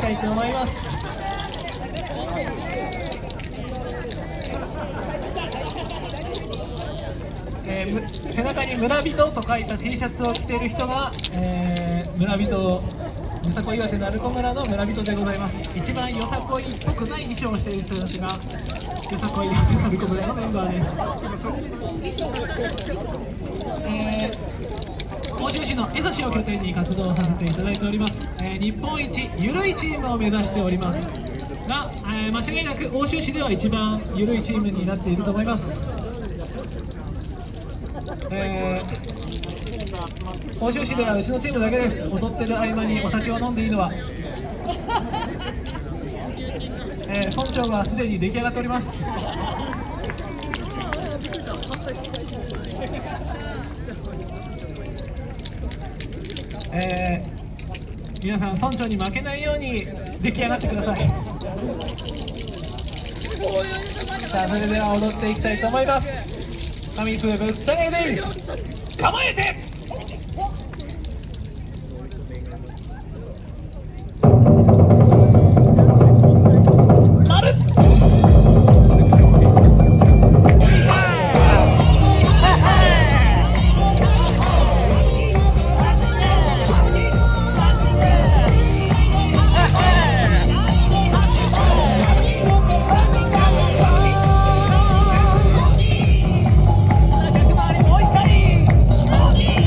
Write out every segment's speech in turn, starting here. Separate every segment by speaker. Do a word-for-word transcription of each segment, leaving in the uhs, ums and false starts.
Speaker 1: たいと思います。えー、背中に村人と書いた T シャツを着ている人が、えー、村人、よさこい岩手鳴子村の村人でございます。一番よさこいっぽくない衣装をしている人たちがよさこい岩手鳴子村のメンバーです。えー、奥州市の江差市を拠点に活動させていただいております。えー、日本一ゆるいチームを目指しておりますが、えー、間違いなく奥州市では一番ゆるいチームになっていると思います。えー、奥州市ではうちのチームだけです。踊ってる合間にお酒を飲んでいいのは。えー、村長がすでに出来上がっております。えー、皆さん村長に負けないように出来上がってください。さあ、それでは踊っていきたいと思います。神プーぶっちゃけです。構えてもう一回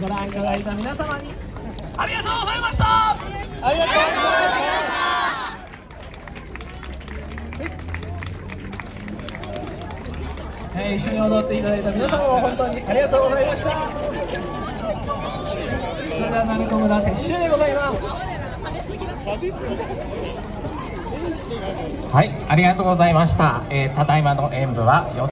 Speaker 1: ご覧いただいた皆様にありがとうございました。
Speaker 2: ありがとうございました。
Speaker 1: はい、一緒に踊っていただいた皆様も本当にありがとうございました。それでは鳴子村撤収でございます。
Speaker 3: はい、ありがとうございました。えー、ただいまの演舞は